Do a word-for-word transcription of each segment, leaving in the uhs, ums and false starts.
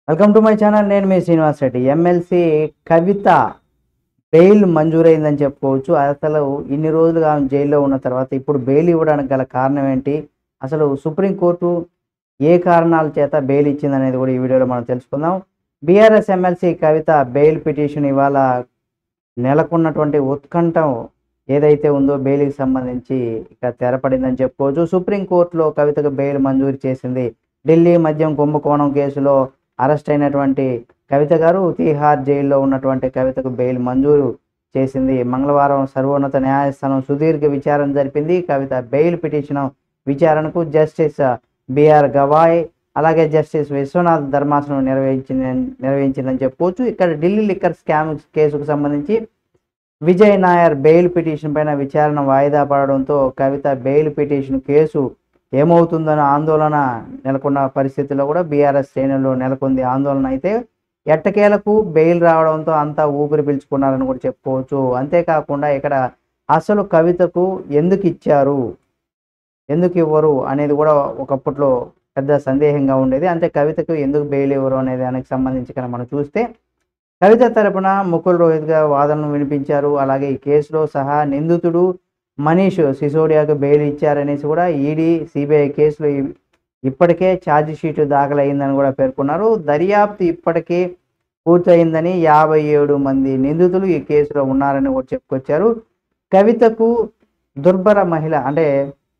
Welcome to my channel. నేను మీ Srinivas Reddy. MLC Kavitha bail మంజూరైందని చెప్పుకోవచ్చు. అసలు ఇన్ని రోజులుగా ఆమె జైల్లో ఉన్న తర్వాత ఇప్పుడు బెయిల్ ఇవ్వడానికి గల కారణం ఏంటి? అసలు సుప్రీంకోర్టు ఏ కారణాల చేత బెయిల్ ఇచ్చిందనేది కూడా ఈ వీడియోలో మనం తెలుసుకుందాం. BRS MLC Kavitha bail petition ఇవాళ నెలకొన్నటువంటి ఉత్కంఠ ఏదైతే ఉందో బెయిల్కి సంబంధించి ఇక తెరపడిందని చెప్పుకోవచ్చు. సుప్రీంకోర్టులో కవితకు బెయిల్ మంజూరు చేసింది. ఢిల్లీ మద్యం కుంభకోణం కేసులో అరెస్ట్ అయినటువంటి కవిత గారు తీహార్ జైల్లో ఉన్నటువంటి కవితకు బెయిల్ మంజూరు చేసింది. మంగళవారం సర్వోన్నత న్యాయస్థానం సుదీర్ఘ విచారణ జరిపింది. కవిత బెయిల్ పిటిషన్ విచారణకు జస్టిస్ బిఆర్ గవాయ్ అలాగే జస్టిస్ విశ్వనాథ్ ధర్మాసనం నిర్వహించింది నిర్వహించిందని చెప్పుకోవచ్చు. ఇక్కడ ఢిల్లీ లిక్కర్ స్కామ్ కేసుకు సంబంధించి విజయ్ నాయర్ బెయిల్ పిటిషన్ పైన విచారణ వాయిదా పడడంతో కవిత బెయిల్ పిటిషన్ కేసు ఏమవుతుందన్న ఆందోళన నెలకొన్న పరిస్థితుల్లో కూడా బీఆర్ఎస్ శ్రేణుల్లో నెలకొంది ఆందోళన. అయితే ఎట్టకేలకు బెయిల్ రావడంతో అంతా ఊపిరి పీల్చుకున్నారని కూడా చెప్పుకోవచ్చు. అంతేకాకుండా ఇక్కడ అసలు కవితకు ఎందుకు ఇచ్చారు, ఎందుకు ఇవ్వరు అనేది కూడా ఒకప్పట్లో పెద్ద సందేహంగా ఉండేది. అంటే కవితకు ఎందుకు బెయిల్ ఇవ్వరు అనేది దానికి సంబంధించి కనుక మనం చూస్తే కవిత తరపున ముకుల్ రోహిత్ గారు వాదనలు వినిపించారు. అలాగే ఈ కేసులో సహా నిందితుడు మనీష్ సిసోడియాకు బెయిల్ ఇచ్చారనేసి కూడా ఈడీ సిబిఐ కేసులో ఇప్పటికే ఛార్జ్ షీట్ దాఖలైందని కూడా పేర్కొన్నారు. దర్యాప్తు ఇప్పటికే పూర్తయిందని యాభై ఏడు మంది నిందితులు ఈ కేసులో ఉన్నారని కూడా చెప్పుకొచ్చారు. కవితకు దుర్బల మహిళ అంటే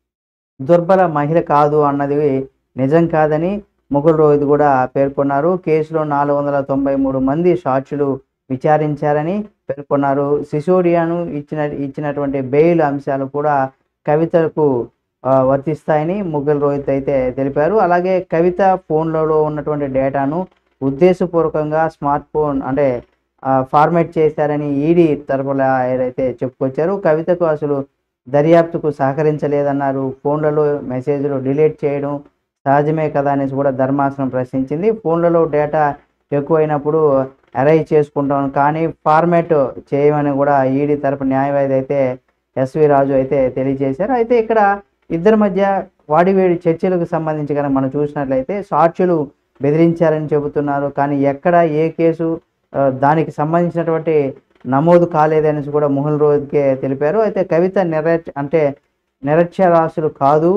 దుర్బల మహిళ కాదు అన్నది నిజం కాదని ముకుల్ రోహిత్ కూడా పేర్కొన్నారు. కేసులో నాలుగు వందల తొంభై మూడు మంది సాక్షులు విచారించారని పేర్కొన్నారు. సిసోడియాను ఇచ్చిన ఇచ్చినటువంటి బెయిల్ అంశాలు కూడా కవితకు వర్తిస్తాయని ముకుల్ రోహిత్ అయితే తెలిపారు. అలాగే కవిత ఫోన్లలో ఉన్నటువంటి డేటాను ఉద్దేశపూర్వకంగా స్మార్ట్ ఫోన్ అంటే ఫార్మేట్ చేశారని ఈడీ తరపున ఏదైతే చెప్పుకొచ్చారు. కవితకు అసలు దర్యాప్తుకు సహకరించలేదన్నారు. ఫోన్లలో మెసేజ్లు డిలీట్ చేయడం సహజమే కదా అనేసి కూడా ధర్మాసనం ప్రశ్నించింది. ఫోన్లలో డేటా ఎక్కువైనప్పుడు అరైజ్ చేసుకుంటాం కానీ ఫార్మేట్ చేయమని కూడా ఈడీ తరపు న్యాయవాది అయితే ఎస్వి రాజు అయితే తెలియజేశారు. అయితే ఇక్కడ ఇద్దరి మధ్య వాడివేడి చర్చలకు సంబంధించి కనుక మనం చూసినట్లయితే సాక్షులు బెదిరించారని చెబుతున్నారు. కానీ ఎక్కడ ఏ కేసు దానికి సంబంధించినటువంటి నమోదు కాలేదనేసి కూడా ముకుల్ రోహిత్కే తెలిపారు. అయితే కవిత నిరక్ష అంటే నిరక్షరాస్యులు కాదు,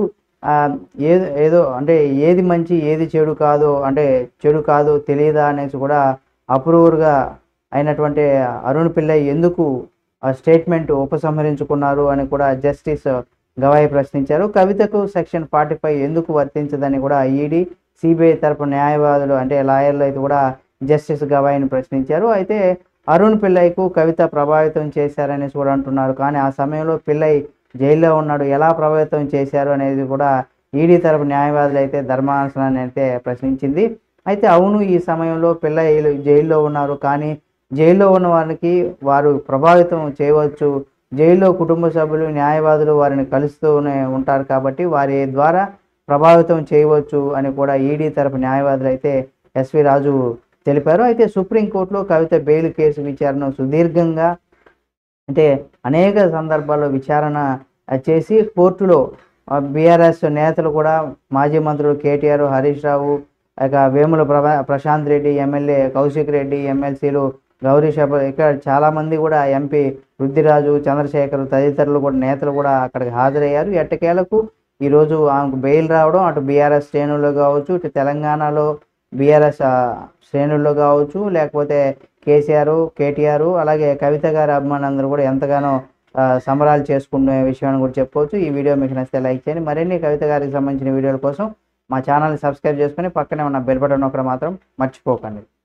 ఏదో ఏదో అంటే ఏది మంచి ఏది చెడు కాదు అంటే చెడు కాదు తెలియదా అనేసి కూడా అప్రూవర్గా అయినటువంటి అరుణ్ పిల్లై ఎందుకు స్టేట్మెంట్ ఉపసంహరించుకున్నారు అని కూడా జస్టిస్ గవాయ్ ప్రశ్నించారు. కవితకు సెక్షన్ ఫార్టీ ఫైవ్ ఎందుకు వర్తించదని కూడా ఈడీ సిబిఐ తరపు న్యాయవాదులు అంటే లాయర్లు అయితే కూడా జస్టిస్ గవాయ్ని ప్రశ్నించారు. అయితే అరుణ్ పిల్లైకు కవిత ప్రభావితం చేశారనేసి కూడా అంటున్నారు. కానీ ఆ సమయంలో పిల్లై జైల్లో ఉన్నాడు, ఎలా ప్రభావితం చేశారు అనేది కూడా ఈడీ తరపు న్యాయవాదులు అయితే ధర్మాసనాన్ని అయితే ప్రశ్నించింది. అయితే అవును, ఈ సమయంలో పిల్లలు జైల్లో ఉన్నారు, కానీ జైల్లో ఉన్న వారికి వారు ప్రభావితం చేయవచ్చు. జైల్లో కుటుంబ సభ్యులు న్యాయవాదులు వారిని కలుస్తూనే ఉంటారు కాబట్టి వారి ద్వారా ప్రభావితం చేయవచ్చు అని కూడా ఈడీ తరపు న్యాయవాదులు అయితే ఎస్వి రాజు తెలిపారు. అయితే సుప్రీంకోర్టులో కవిత బెయిల్ కేసు విచారణ సుదీర్ఘంగా అంటే అనేక సందర్భాల్లో విచారణ చేసి కోర్టులో బీఆర్ఎస్ నేతలు కూడా మాజీ మంత్రులు కేటీఆర్, హరీష్ రావు, ఇక వేముల ప్రభా ప్రశాంత్ రెడ్డి, ఎమ్మెల్యే కౌశిక్ రెడ్డి, ఎమ్మెల్సీలు గౌరీ శపథ్, ఇక్కడ చాలామంది కూడా ఎంపీ వృద్ధిరాజు, చంద్రశేఖర్ తదితరులు కూడా నేతలు కూడా అక్కడికి హాజరయ్యారు. ఎట్టకేలకు ఈరోజు ఆమెకు బెయిల్ రావడం అటు బీఆర్ఎస్ శ్రేణుల్లో కావచ్చు, ఇటు తెలంగాణలో బీఆర్ఎస్ శ్రేణుల్లో కావచ్చు, లేకపోతే కేసీఆర్, కేటీఆర్ అలాగే కవిత గారి అభిమానులందరూ కూడా ఎంతగానో సంబరాలు చేసుకునే విషయాన్ని కూడా చెప్పుకోవచ్చు. ఈ వీడియో మీకు నచ్చితే లైక్ చేయండి. మరిన్ని కవిత గారికి సంబంధించిన వీడియోల కోసం మా ఛానల్ని సబ్స్క్రైబ్ చేసుకొని పక్కనే ఉన్న బెల్ బటన్ నొక్కడం మాత్రం మర్చిపోకండి.